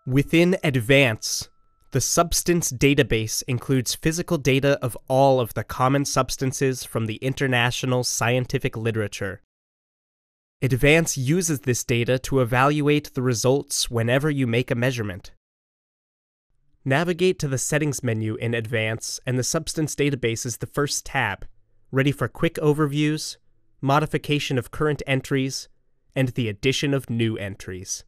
Within Advance, the substance database includes physical data of all of the common substances from the international scientific literature. Advance uses this data to evaluate the results whenever you make a measurement. Navigate to the Settings menu in Advance, and the Substance Database is the first tab, ready for quick overviews, modification of current entries, and the addition of new entries.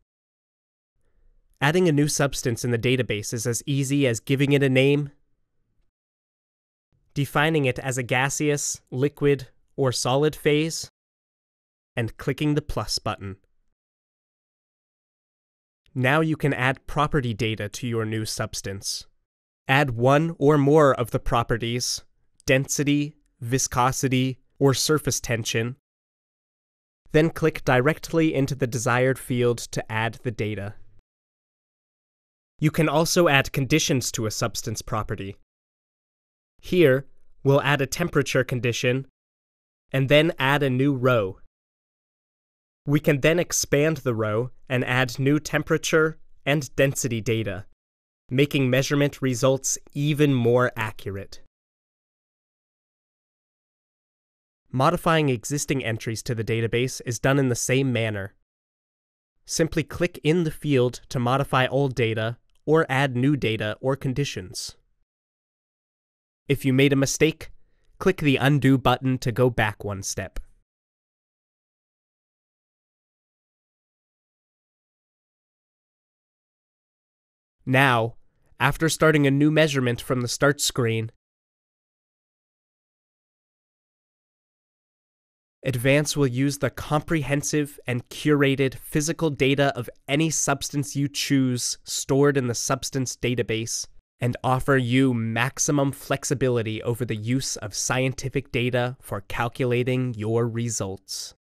Adding a new substance in the database is as easy as giving it a name, defining it as a gaseous, liquid, or solid phase, and clicking the plus button. Now you can add property data to your new substance. Add one or more of the properties, density, viscosity, or surface tension. Then click directly into the desired field to add the data. You can also add conditions to a substance property. Here, we'll add a temperature condition, and then add a new row. We can then expand the row and add new temperature and density data, making measurement results even more accurate. Modifying existing entries to the database is done in the same manner. Simply click in the field to modify old data or add new data or conditions. If you made a mistake, click the Undo button to go back one step. Now, after starting a new measurement from the Start screen, Advance will use the comprehensive and curated physical data of any substance you choose stored in the substance database and offer you maximum flexibility over the use of scientific data for calculating your results.